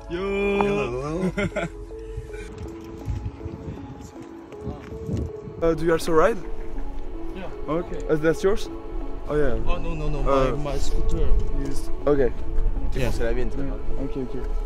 Yo. Do you also ride? Yeah. Okay. That's yours? Oh yeah. Oh no, my scooter. Okay. Yeah. C'est la mienne. Okay.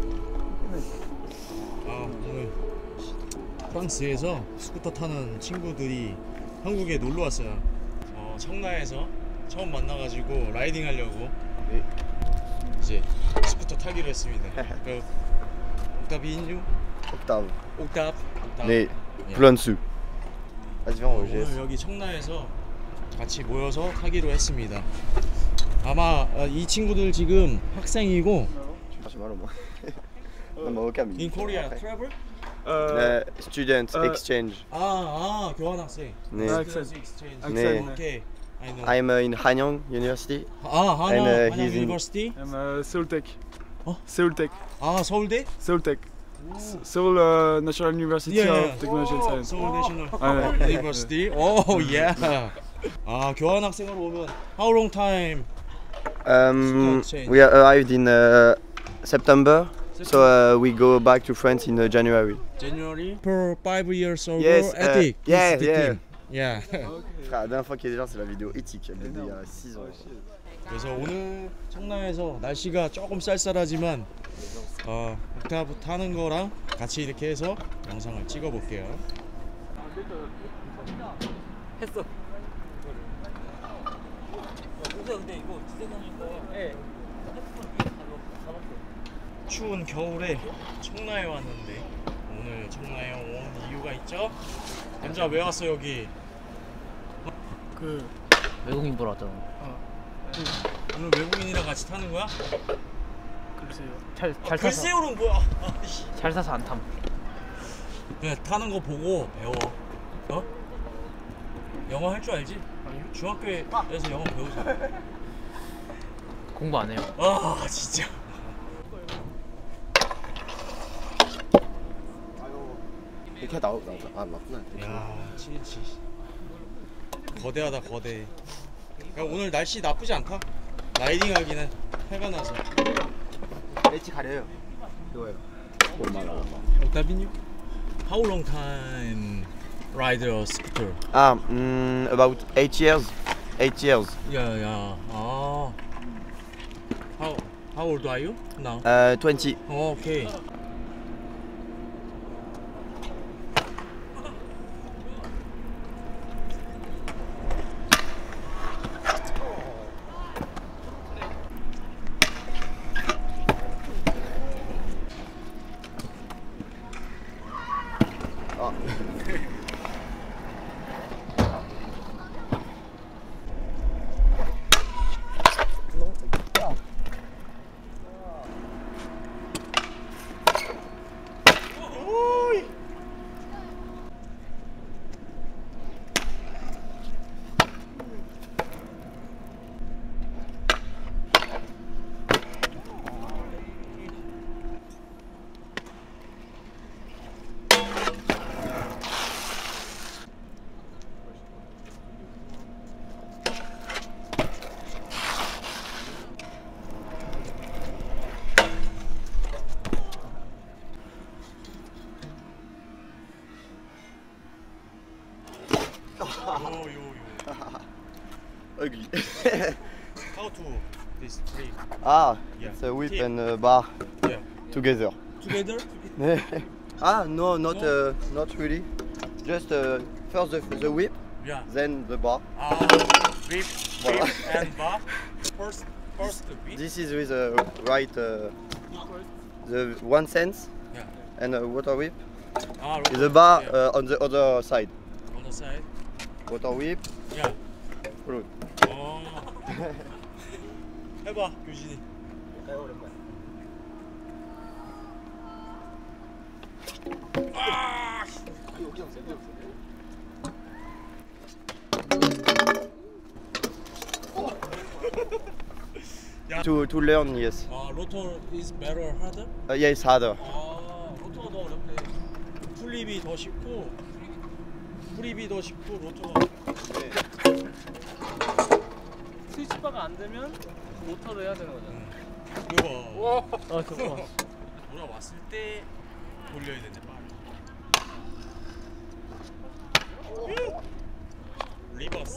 오늘 프랑스에서 스쿠터 타는 친구들이 한국에 놀러 왔어요. 청라에서 처음 만나가지고 라이딩 하려고 이제 스쿠터 타기로 했습니다. 옥타비뉴? Octave. 네. plein dessous. Vas-y, viens, on 오늘 여기 청라에서 같이 모여서 타기로 했습니다. 아마 이 친구들 지금 학생이고 J'ai mal au moins. Non, mais aucun. In Korea travel? Student exchange. 교환학생. 네. exchange. 네. 오케이. I know. I'm in Hanyang University. 한양 And, he's in- University? I'm Seoul-Tech. Oh? Seoul-Tech. 서울대? Seoul-Tech. Seoul National University Yeah. of Technology and Science. 서울 내셔널 네. 유니버시티. 오, 예. 교환학생으로 오면 how long time? exchange. We arrived in September. So we go back to France in January. January for 5 years old. Yes, ethic. yeah, is the yeah. thing. Yeah. Frère, la dernière fois qu'il y a des gens, c'est la vidéo éthique. Elle était il y a 6 ans. 그래서 오늘 청라에서 날씨가 조금 쌀쌀하지만 옥타브 타는 거랑 같이 이렇게 해서 영상을 찍어 볼게요. 했어. 근데 이거 지대장인 거. 예. 추운 겨울에 청라에 왔는데 오늘 청라에 온 이유가 있죠? 남자 왜 왔어 여기? 그 외국인 보러 왔잖아. 오늘 외국인이랑 같이 타는 거야? 글쎄요. 잘 타서. 글쎄요는 뭐야? 잘 타서 안 탐. 그냥 타는 거 보고 배워. 영어 할 줄 알지? 아니요. 중학교에서 영어 배우잖아. 공부 안 해요. 진짜. 이렇게 나왔구나. 야, 치치. 거대하다 거대. 야, 오늘 날씨 나쁘지 않다. 라이딩 하기는 해가 나서. 엣지 가려요. 이거요. 얼마나? 옥타비뉴? How long time ride a scooter? About 8 years. 8 years. Yeah. How old are you now? 20. Okay. Ugly. How to this three? Yeah. It's a whip and a bar Yeah. together. Together? No, not really. Just first the whip, Yeah. then the bar. Whip and bar. First the whip. This is with the right, the 1 cent Yeah. and a water whip. Right. The bar Yeah. on the other side. On the side. Water whip. Yeah. Fruit. 해봐 교진이. To learn, yes. 로터 is better harder? Yeah, it's harder. 로터가 더 어렵대. 풀립이 더 쉽고 프립이 더 쉽고 로터가. 스위치바가 안 되면 모터로 해야 되는 거잖아. 이거 봐. 잠깐만. 돌아왔을 때 돌려야 되는데 빠르게. 리버스.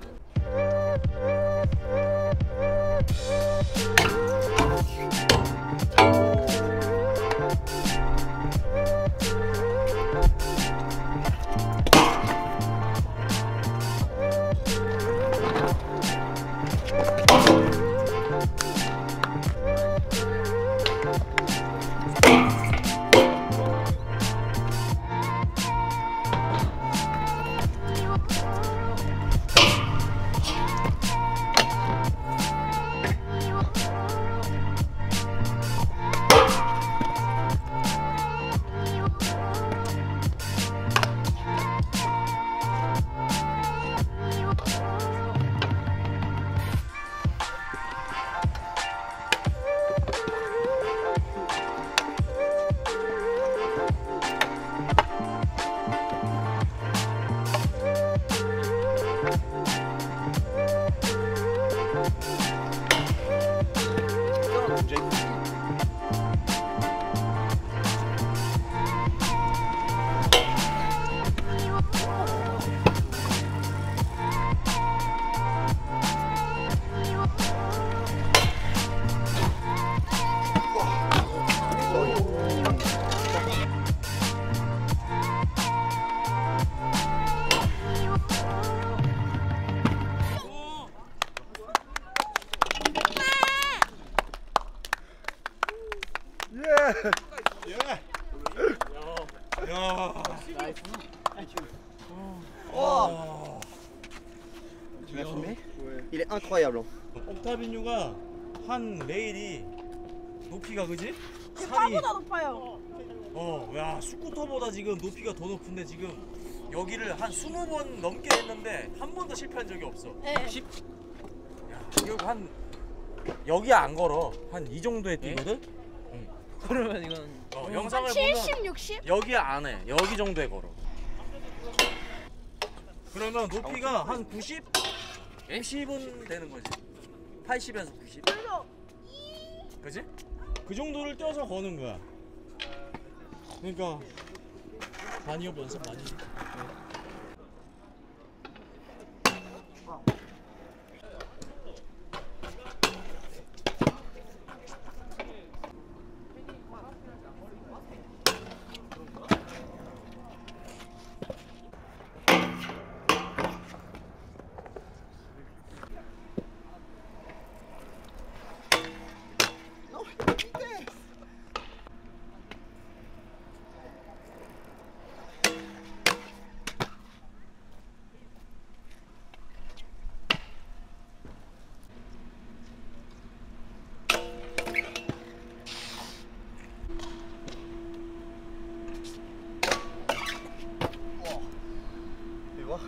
Tu m'as filmé? Il est incroyable. 옥타비뉴가 한 레일이 높이가 그지? 파보다 높아요. 야 스쿠터보다 지금 높이가 더 높은데 지금 여기를 한 20번 넘게 했는데 한 번도 실패한 적이 없어. 네. 야, 이거 한 여기 안 걸어. 한 이 정도에 뛰거든. 그러면 이건 영상을 한 보면 70, 60? 여기 안 해. 여기 정도에 걸어. 그러면 높이가 한 90? 90은 되는 거지. 80에서 90. 그지? 그 정도를 떼어서 거는 거야. 그러니까 단위업 연습 많이 해. Tu vois?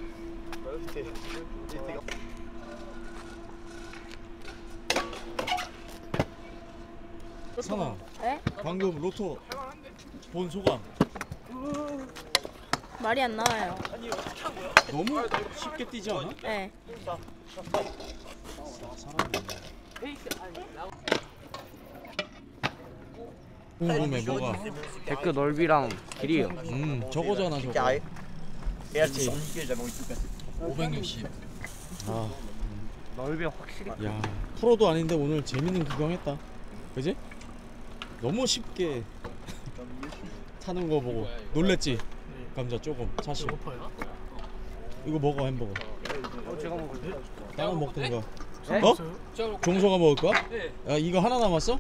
선아, 네? 방금 로또 본 소감? 말이 안 나와요. 너무 쉽게 뛰지 않아? 네. 궁금해 뭐가? 데크 넓이랑 길이요. 저거잖아 저거. Carré. Et là, c'est compliqué, j'avais envie de tout casser. 560. 아, 넓이 확실히. 야 프로도 아닌데 오늘 재밌는 구경했다. 그지? 너무 쉽게 타는 거 보고 놀랬지? 감자 조금 사실. 이거 먹어 햄버거. 제가 먹을게요. 다른 먹던가. 어? 종소가 먹을 거야? 야 이거 하나 남았어?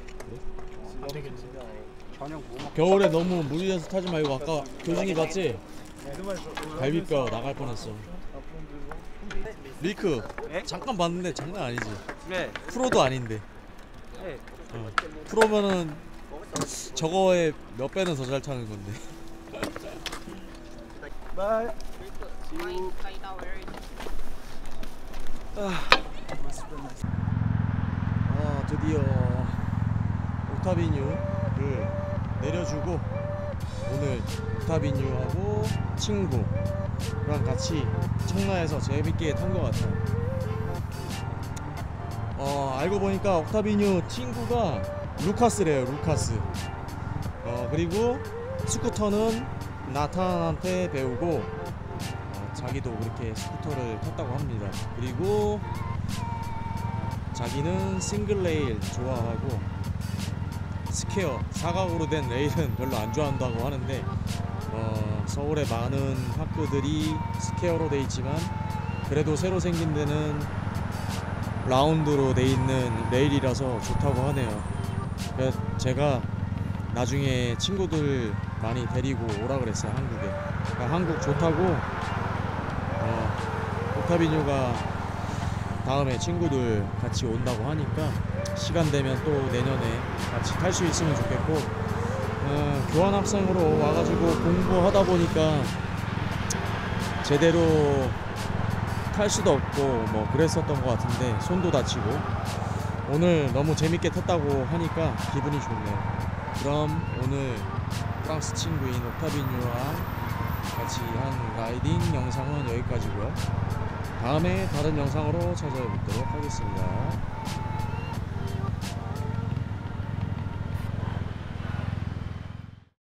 겨울에 너무 무리해서 타지 말고 아까 교진이 봤지? 갈비뼈 나갈 뻔했어. 밀크 잠깐 봤는데 장난 아니지? 네. 프로도 아닌데. 네. 프로면은 저거에 몇 배는 더 잘 타는 건데. Bye. 드디어 옥타비뉴를 내려주고 오늘 옥타비뉴하고 친구랑 같이 청라에서 재밌게 탄 것 같아요. 알고 보니까 옥타비뉴 친구가 루카스래요. 루카스. 그리고 스쿠터는 나탄한테 배우고 자기도 그렇게 스쿠터를 탔다고 합니다. 그리고 자기는 싱글 레일 좋아하고 스퀘어 사각으로 된 레일은 별로 안 좋아한다고 하는데 서울의 많은 학교들이 스퀘어로 돼 있지만 그래도 새로 생긴 데는 라운드로 돼 있는 레일이라서 좋다고 하네요. 그래서 제가 나중에 친구들 많이 데리고 오라 그랬어요. 한국에. 그러니까 한국 좋다고 옥타비뉴가 다음에 친구들 같이 온다고 하니까 시간 되면 또 내년에 같이 탈 수 있으면 좋겠고, 교환학생으로 와가지고 공부하다 보니까 제대로 탈 수도 없고 뭐 그랬었던 것 같은데 손도 다치고 오늘 너무 재밌게 탔다고 하니까 기분이 좋네요. 그럼 오늘 프랑스 친구인 옥타비뉴와 같이 한 라이딩 영상은 여기까지고요. 다음에 다른 영상으로 찾아뵙도록 하겠습니다.